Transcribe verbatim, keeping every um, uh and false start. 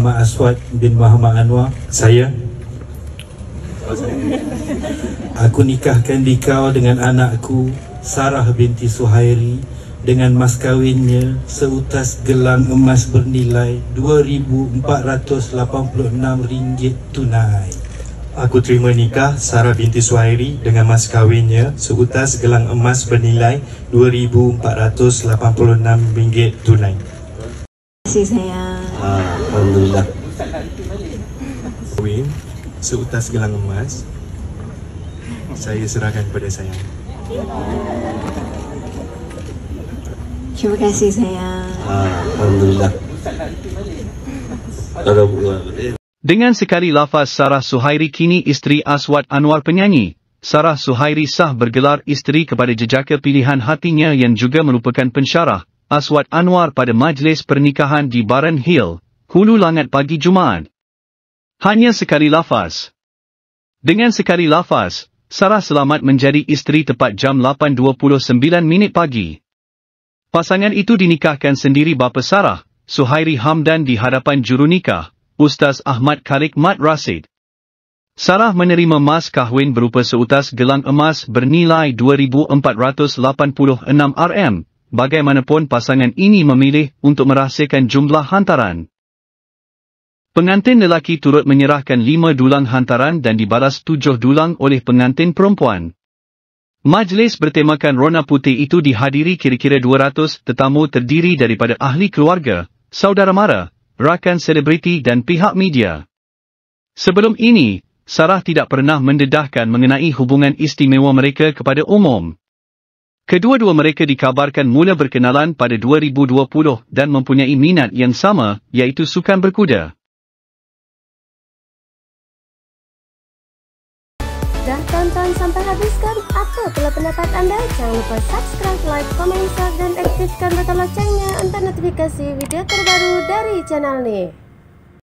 Muhammad Aswad bin Muhammad Anwar. Saya Aku nikahkan dikau dengan anakku Sarah binti Suhairi dengan mas kawinnya seutas gelang emas bernilai dua ribu empat ratus lapan puluh enam ringgit tunai. Aku terima nikah Sarah binti Suhairi dengan mas kawinnya seutas gelang emas bernilai dua ribu empat ratus lapan puluh enam ringgit tunai. Terima kasih sayang. Alhamdulillah. Kawin seutas gelang emas saya serahkan kepada sayang. Terima kasih sayang. Alhamdulillah. Dengan sekali lafaz Sarah Suhairi kini isteri Aswad Anwar penyanyi, Sarah Suhairi sah bergelar isteri kepada jejaka pilihan hatinya yang juga merupakan pensyarah, Aswad Anwar pada majlis pernikahan di Baran Hill, Hulu Langat pagi Jumaat. Hanya sekali lafaz. Dengan sekali lafaz, Sarah selamat menjadi isteri tepat jam lapan dua puluh sembilan minit pagi. Pasangan itu dinikahkan sendiri bapa Sarah, Suhairi Hamdan di hadapan jurunikah, Ustaz Ahmad Khalid Mat Rasid. Sarah menerima mas kahwin berupa seutas gelang emas bernilai dua ribu empat ratus lapan puluh enam ringgit. Bagaimanapun pasangan ini memilih untuk merahsiakan jumlah hantaran. Pengantin lelaki turut menyerahkan lima dulang hantaran dan dibalas tujuh dulang oleh pengantin perempuan. Majlis bertemakan Rona Putih itu dihadiri kira-kira dua ratus tetamu terdiri daripada ahli keluarga, saudara mara, rakan selebriti dan pihak media. Sebelum ini, Sarah tidak pernah mendedahkan mengenai hubungan istimewa mereka kepada umum. Kedua-dua mereka dikabarkan mula berkenalan pada dua ribu dua puluh dan mempunyai minat yang sama, iaitu sukan berkuda. Dah tonton sampai habis kan? Apa pula pendapat anda? Jangan lupa subscribe, like, komen, share dan aktifkan butang loncengnya untuk notifikasi video terbaru dari channel ni.